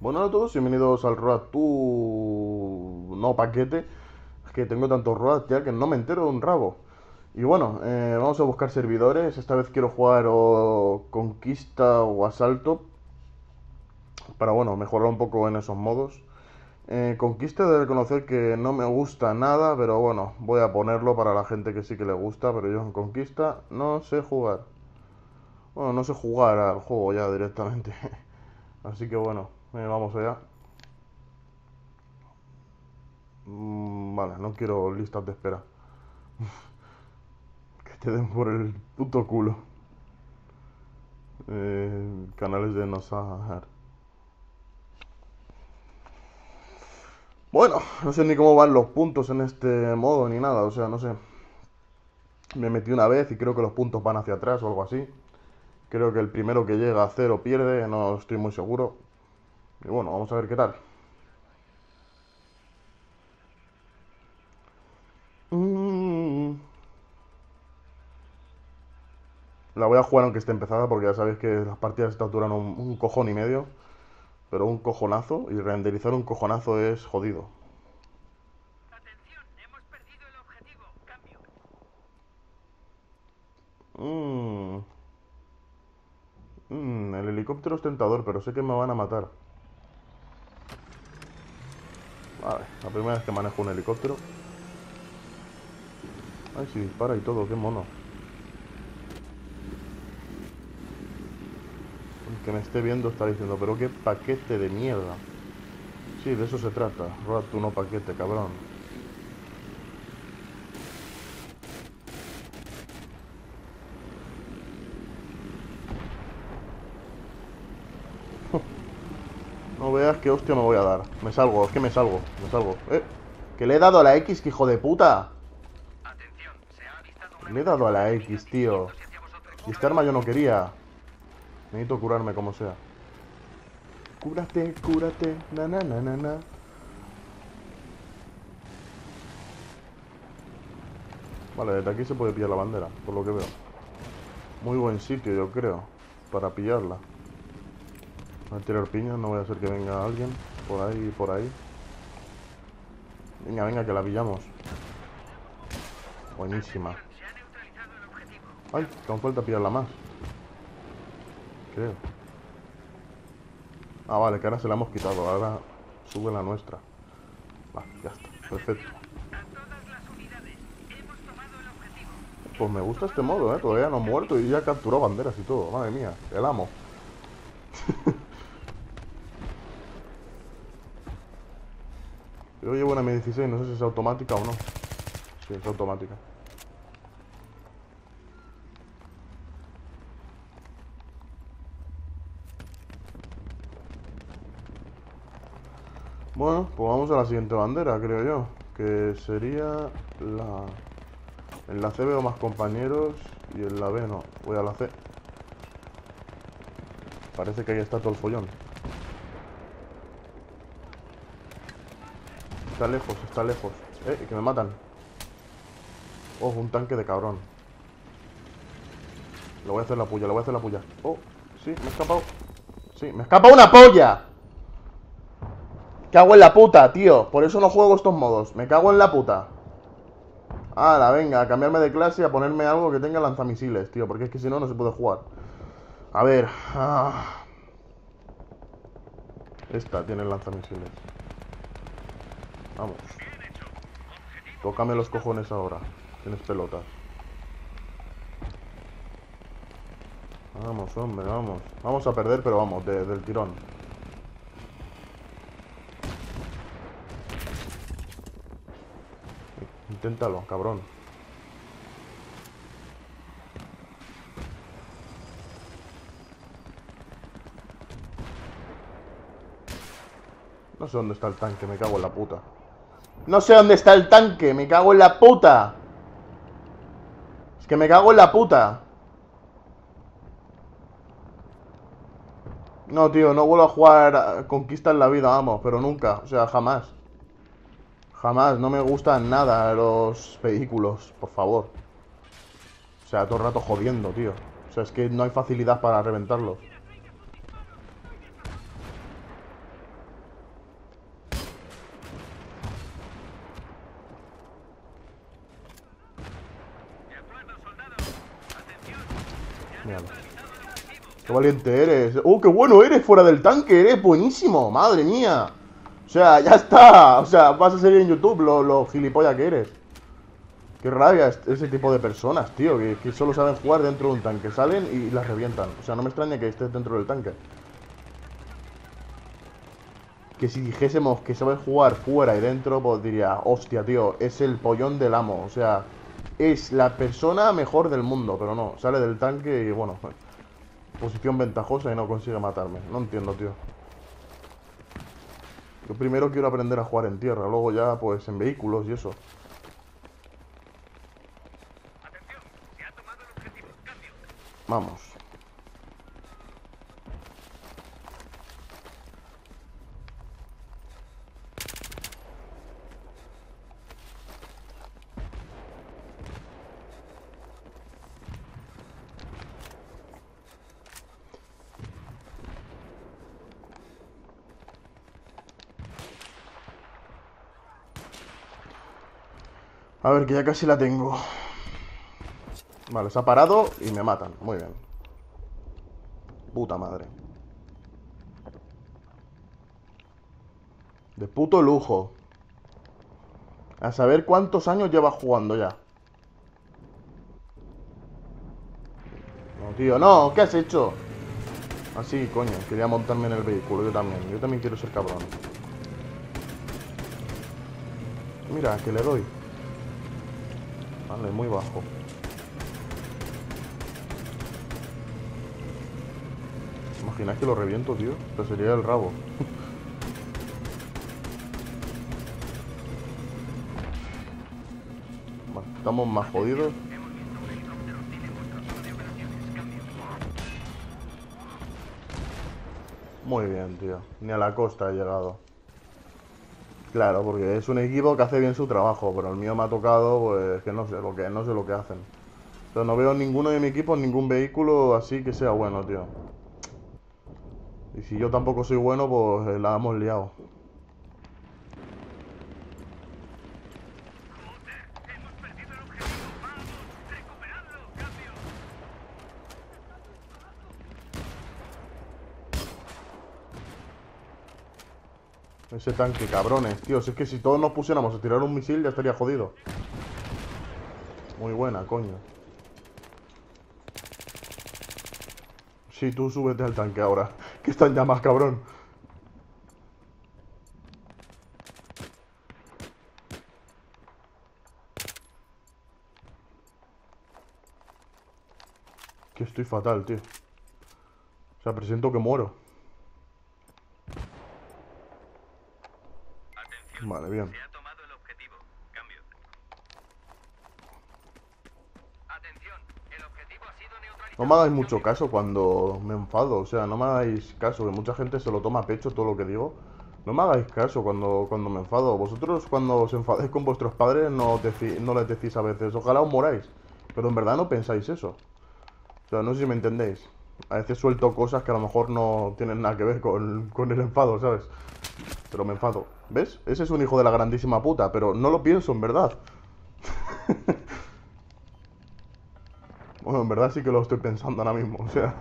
Bueno a todos, bienvenidos al Road to... no paquete. Es que tengo tantos Road ya que no me entero de un rabo. Y bueno, vamos a buscar servidores. Esta vez quiero jugar o Conquista o Asalto. Para bueno, mejorar un poco en esos modos. Conquista de reconocer que no me gusta nada, pero bueno, voy a ponerlo para la gente que sí que le gusta. Pero yo en Conquista no sé jugar. Bueno, no sé jugar al juego ya directamente. Así que bueno, vamos allá. Vale, no quiero listas de espera. Que te den por el puto culo. Canales de no saber. Bueno, no sé ni cómo van los puntos en este modo ni nada, o sea, no sé. Me metí una vez y creo que los puntos van hacia atrás o algo así. Creo que el primero que llega a cero pierde, no estoy muy seguro. Y bueno, vamos a ver qué tal. Mm, La voy a jugar aunque esté empezada porque ya sabéis que las partidas estas duran un cojón y medio. Pero un cojonazo y renderizar un cojonazo es jodido. Atención, hemos perdido el objetivo. Cambio. Mmm, el helicóptero es tentador, pero sé que me van a matar. Vale, la primera vez que manejo un helicóptero. Ay, sí, dispara y todo, qué mono. El que me esté viendo está diciendo, pero qué paquete de mierda. Sí, de eso se trata. Roba tu no paquete, cabrón. No veas qué hostia me voy a dar. Me salgo, es que me salgo, me salgo. Que le he dado a la X, que hijo de puta. Atención, se ha avistado una Le he dado a emboscada la enemiga X, tío. dirigiéndose hacia vosotros. Y este arma yo no quería. Necesito curarme como sea. Cúrate, cúrate, na na na na na. Vale, desde aquí se puede pillar la bandera, por lo que veo. Muy buen sitio, yo creo, para pillarla. Voy a tirar piñas, no voy a hacer que venga alguien. Por ahí, por ahí. Venga, venga, que la pillamos. Buenísima. Atención, se ha neutralizado el objetivo. Ay, Cambio. que aún falta pillarla más. Creo. Ah, vale, que ahora se la hemos quitado. Ahora sube la nuestra. Va, ya está. Perfecto. Atención, a todas las unidades. Hemos tomado el objetivo. Pues me gusta este modo, ¿eh? Todavía no he muerto y ya capturó banderas y todo. Madre mía, el amo. Yo llevo una M16, no sé si es automática o no. Sí, es automática. Bueno, pues vamos a la siguiente bandera, creo yo. Que sería la... En la C veo más compañeros y en la B no. Voy a la C. Parece que ahí está todo el follón. Está lejos, está lejos. Que me matan. Oh, un tanque de cabrón. Le voy a hacer la puya, le voy a hacer la puya. Oh, sí, me he escapado. Sí, me ha escapado una polla. Cago en la puta, tío. Por eso no juego estos modos. Me cago en la puta. Hala, venga, a cambiarme de clase y a ponerme algo que tenga lanzamisiles, tío. Porque es que si no, no se puede jugar. A ver. Esta tiene lanzamisiles. Vamos. Bien hecho. Objetivo Tócame los conquistado. cojones ahora. Tienes pelotas. Vamos, hombre, vamos. Vamos a perder, pero vamos, del tirón. Inténtalo, cabrón. No sé dónde está el tanque, me cago en la puta. No sé dónde está el tanque, me cago en la puta. Es que me cago en la puta. No, tío, no vuelvo a jugar a Conquista en la vida, vamos, pero nunca, o sea, jamás. Jamás, no me gustan nada los vehículos, por favor. O sea, todo el rato jodiendo, tío. O sea, es que no hay facilidad para reventarlos. Míralo. ¡Qué valiente eres! ¡Oh, qué bueno eres fuera del tanque! ¡Eres buenísimo! ¡Madre mía! O sea, ya está. O sea, vas a seguir en YouTube lo gilipollas que eres. Qué rabia ese tipo de personas, tío, que solo saben jugar dentro de un tanque. Salen y las revientan. O sea, no me extraña que estés dentro del tanque. Que si dijésemos que sabes jugar fuera y dentro, pues diría, hostia, tío, es el pollón del amo. O sea, es la persona mejor del mundo. Pero no, sale del tanque y bueno, posición ventajosa y no consigue matarme. No entiendo, tío. Yo primero quiero aprender a jugar en tierra, luego ya pues en vehículos y eso. Atención, se ha tomado el objetivo. Cambio. Vamos. A ver, que ya casi la tengo. Vale, se ha parado y me matan. Muy bien. Puta madre. De puto lujo. A saber cuántos años lleva jugando ya. No, tío, no, ¿qué has hecho? Así, coño, quería montarme en el vehículo, yo también. Yo también quiero ser cabrón. Mira, que le doy. Vale, muy bajo. ¿Imagináis que lo reviento, tío? Esto sería el rabo. Vale, estamos más jodidos. Muy bien, tío. Ni a la costa he llegado. Claro, porque es un equipo que hace bien su trabajo, pero el mío me ha tocado, pues, que no sé lo que hacen. O sea, no veo ninguno de mi equipo en ningún vehículo así que sea bueno, tío. Y si yo tampoco soy bueno, pues la hemos liado. Hemos perdido el objetivo. Vamos, recuperadlo. Cambio. Ese tanque, cabrones, tío. Si es que si todos nos pusiéramos a tirar un misil ya estaría jodido. Muy buena, coño. Sí, tú súbete al tanque ahora, que están ya más cabrón. Que estoy fatal, tío. O sea, presiento que muero. Atención. Vale, bien. Se ha tomado el objetivo. Cambio. Atención, el objetivo ha sido neutralizado. No me hagáis mucho caso cuando me enfado. O sea, no me hagáis caso, que mucha gente se lo toma a pecho todo lo que digo. No me hagáis caso cuando me enfado. Vosotros cuando os enfadéis con vuestros padres no les decís a veces, ojalá os moráis. Pero en verdad no pensáis eso. O sea, no sé si me entendéis. A veces suelto cosas que a lo mejor no tienen nada que ver con el enfado, ¿sabes? Pero me enfado. ¿Ves? Ese es un hijo de la grandísima puta, pero no lo pienso, en verdad. Bueno, en verdad sí que lo estoy pensando ahora mismo, o sea.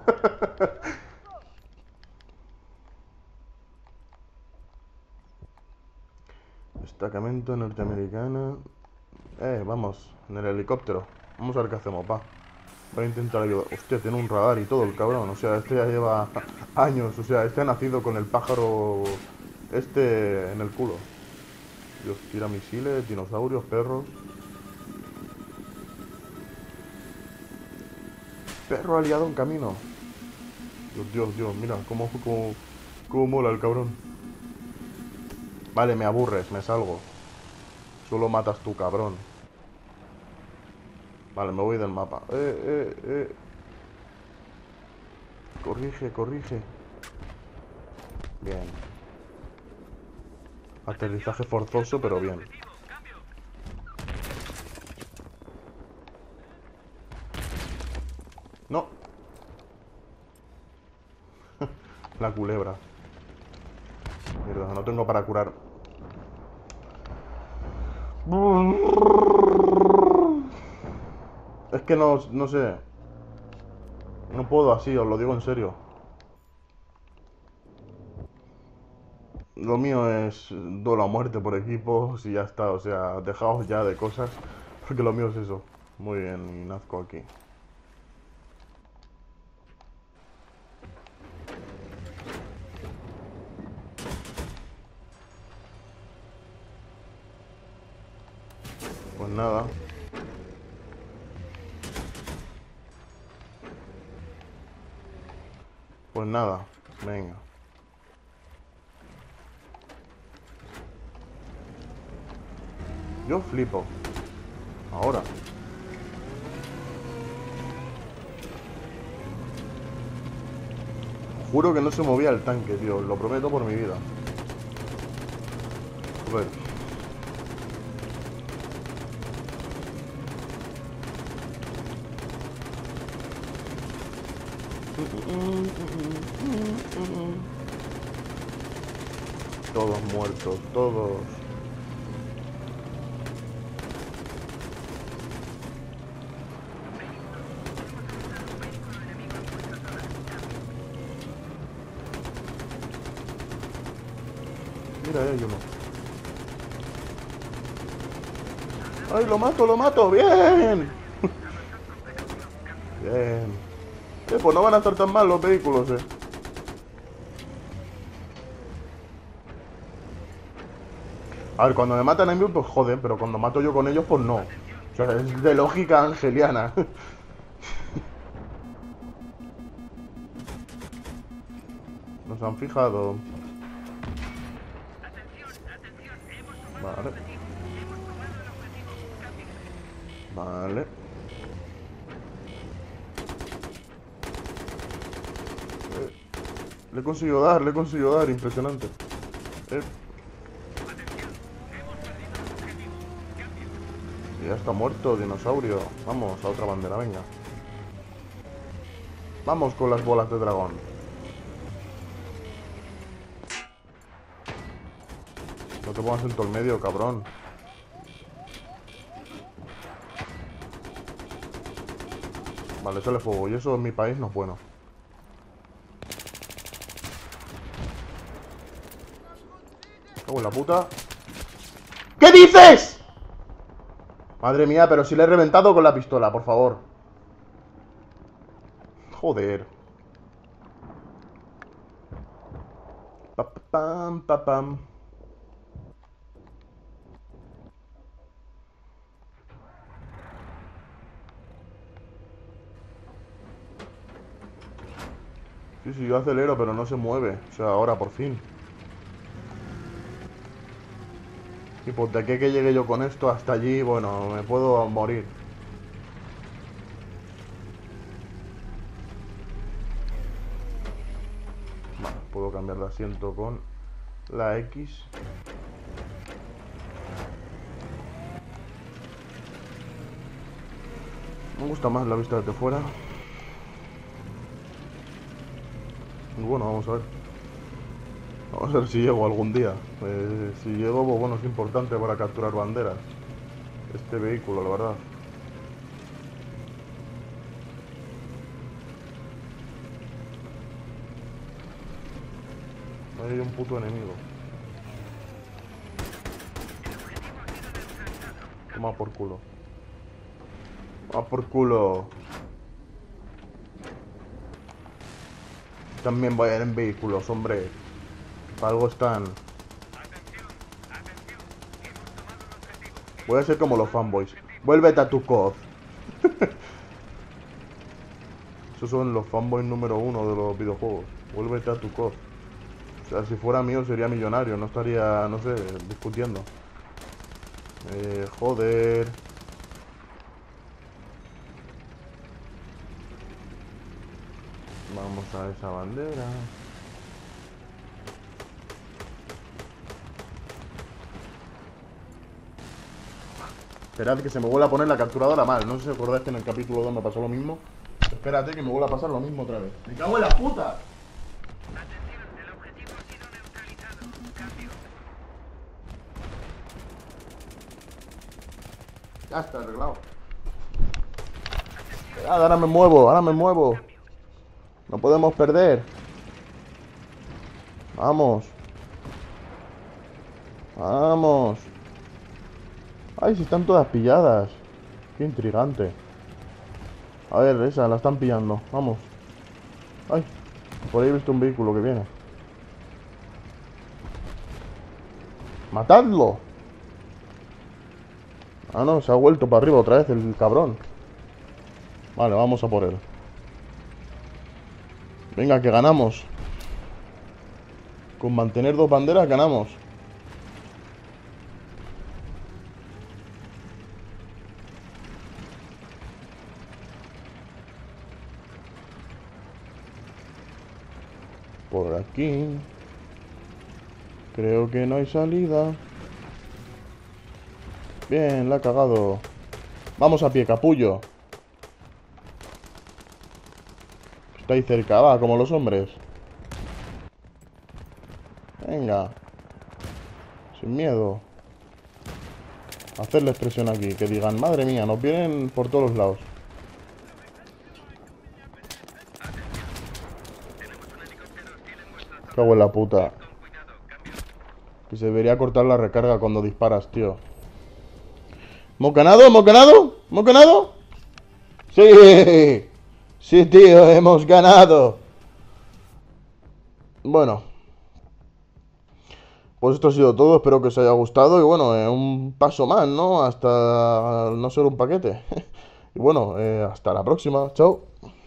Destacamento norteamericano. Vamos, en el helicóptero. Vamos a ver qué hacemos, va. Voy a intentar ayudar. Hostia, tiene un radar y todo el cabrón. O sea, este ya lleva años. O sea, este ha nacido con el pájaro este en el culo. Dios, tira misiles, dinosaurios, perros. Perro aliado en camino. Dios, mira, cómo mola el cabrón. Vale, me aburres, me salgo. Solo matas tú, cabrón. Vale, me voy del mapa. Corrige. Bien. Aterrizaje forzoso, pero bien. Cambio. No. La culebra. Mierda, no tengo para curar. Es que no sé. No puedo así, os lo digo en serio. Lo mío es duelo a muerte por equipos y ya está. O sea, dejaos ya de cosas. Porque lo mío es eso. Muy bien, y nazco aquí. Pues nada. Pues nada. Venga. Yo flipo. Ahora. Juro que no se movía el tanque, tío. Lo prometo por mi vida. Joder. Todos muertos, todos. Mira, ahí hay uno. ¡Ay, lo mato, lo mato! ¡Bien! Bien. Pues no van a estar tan mal los vehículos, A ver, cuando me matan a mí, pues joder, pero cuando mato yo con ellos, pues no. O sea, es de lógica angeliana. Nos han fijado. Vale. Vale. Le he conseguido dar, impresionante. Ya está muerto, dinosaurio. Vamos, a otra bandera, venga. Vamos con las bolas de dragón. No te pongas en todo el medio, cabrón. Vale, sale fuego. Y eso en mi país no es bueno. Cago en la puta. ¿Qué dices? Madre mía, pero si le he reventado con la pistola, por favor. Joder. Pa, pa, pam, pa, pam. Sí, yo acelero, pero no se mueve. O sea, ahora por fin. Y pues de aquí que llegue yo con esto hasta allí, bueno, me puedo morir. Vale, puedo cambiar de asiento con la X. Me gusta más la vista desde fuera. Bueno, vamos a ver. Vamos a ver si llego algún día. Si llego, pues bueno, es importante para capturar banderas. Este vehículo, la verdad. Ahí hay un puto enemigo. Toma por culo. Toma por culo. También voy a ir en vehículos, hombre. Para algo están. Voy a ser como los fanboys. Vuélvete a tu COD. Esos son los fanboys número 1 de los videojuegos. Vuélvete a tu COD. O sea, si fuera mío sería millonario. No estaría, no sé, discutiendo. Joder. Vamos a esa bandera. Esperad que se me vuelva a poner la capturadora mal. No sé si acordáis que en el capítulo 2 me pasó lo mismo. Espérate que me vuelva a pasar lo mismo otra vez. ¡Me cago en la puta! Atención, el objetivo ha sido neutralizado. Cambio. Ya está arreglado. Esperad, ahora me muevo, ahora me muevo. No podemos perder. Vamos. Vamos. Ay, si están todas pilladas. Qué intrigante. A ver, esa, la están pillando. Vamos. Ay, por ahí he visto un vehículo que viene. ¡Matadlo! Ah, no, se ha vuelto para arriba otra vez el cabrón. Vale, vamos a por él. Venga, que ganamos. Con mantener 2 banderas ganamos. Por aquí. Creo que no hay salida. Bien, la ha cagado. Vamos a pie, capullo. Está ahí cerca, va, como los hombres. Venga. Sin miedo. Hacerles presión aquí, que digan, madre mía, nos vienen por todos los lados. Cago en la puta. Que se debería cortar la recarga cuando disparas, tío. ¿Hemos ganado? ¿Hemos ganado? ¿Hemos ganado? ¡Sí! Sí, tío, hemos ganado. Bueno, pues esto ha sido todo. Espero que os haya gustado. Y bueno, un paso más, ¿no? Hasta no ser un paquete. Y bueno, hasta la próxima. Chao.